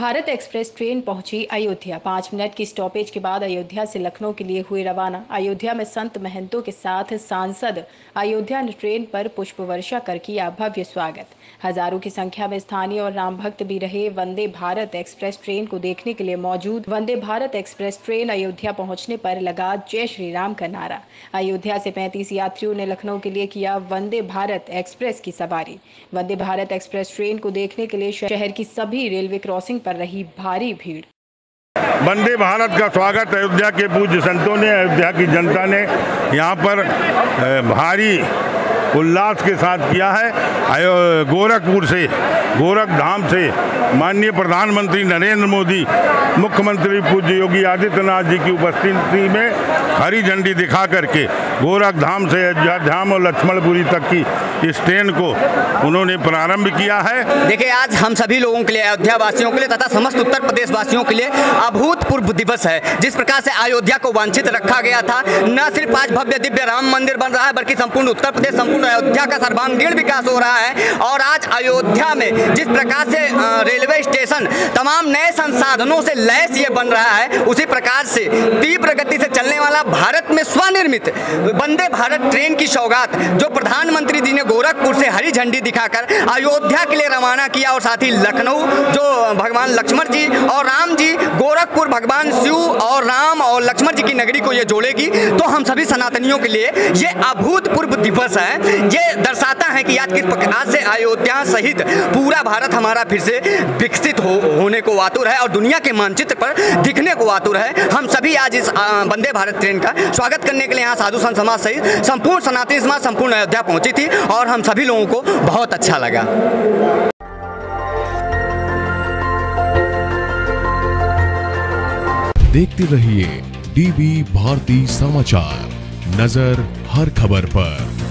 Bharat express train पहुंची Ayodhya. 5 minute की stoppage के बाद अयोध्या से लखनऊ के लिए हुई रवाना। अयोध्या में संत महंतों के साथ सांसद अयोध्या ने ट्रेन पर पुष्प वर्षा कर किया भव्य स्वागत। हजारों की संख्या में स्थानीय और राम भक्त भी रहे। वंदे भारत एक्सप्रेस ट्रेन को देखने के लिए मौजूद। वंदे भारत एक्सप्रेस ट्रेन अयोध्या पहुंचने पर लगा जय श्री राम का नारा। अयोध्या से 35 यात्रियों ने लखनऊ के लिए किया वंदे भारत एक्सप्रेस की सवारी। वंदे भारत एक्सप्रेस ट्रेन को देखने के लिए शहर की सभी रेलवे क्रॉसिंग पर रही भारी भीड़। वंदे भारत का स्वागत अयोध्या के पूज्य संतों ने, अयोध्या की जनता ने यहाँ पर भारी उल्लास के साथ किया है। गोरखपुर से, गोरखधाम से माननीय प्रधानमंत्री नरेंद्र मोदी, मुख्यमंत्री पूज्य योगी आदित्यनाथ जी की उपस्थिति में हरी झंडी दिखा करके गोरखधाम से अयोध्या धाम और लक्ष्मणपुरी तक की इस ट्रेन को उन्होंने प्रारंभ किया है। देखिए, आज हम सभी लोगों के लिए, अयोध्या वासियों के लिए तथा समस्त उत्तर प्रदेश वासियों के लिए अभूतपूर्व दिवस है। जिस प्रकार से अयोध्या को वांछित रखा गया था, न सिर्फ आज भव्य दिव्य राम मंदिर बन रहा है, बल्कि संपूर्ण उत्तर प्रदेश, संपूर्ण अयोध्या का सर्वांगीण विकास हो रहा है। और आज अयोध्या में जिस प्रकार से रेलवे स्टेशन तमाम नए संसाधनों से लैस ये बन रहा है, उसी प्रकार से तीव्र गति से चलने वाला भारत में स्वनिर्मित वंदे भारत ट्रेन की सौगात जो प्रधानमंत्री जी ने गोरखपुर से हरी झंडी दिखाकर अयोध्या के लिए रवाना किया, और साथ ही लखनऊ जो भगवान लक्ष्मण जी और राम जी, गोरखपुर भगवान शिव और राम और लक्ष्मण जी की नगरी को ये जोड़ेगी, तो हम सभी सनातनियों के लिए ये अभूतपूर्व दिवस है। ये दर्शाता है कि आज किस प्रकार से अयोध्या सहित पूरा भारत हमारा फिर से विकसित होने को आतुर है और दुनिया के मानचित्र पर दिखने को आतुर है। हम सभी आज इस वंदे भारत ट्रेन का स्वागत करने के लिए यहाँ साधु संत समाज सहित संपूर्ण सनातनी समाज संपूर्ण अयोध्या पहुंची थी, और हम सभी लोगों को बहुत अच्छा लगा। देखते रहिए डीवी भारती समाचार, नजर हर खबर पर।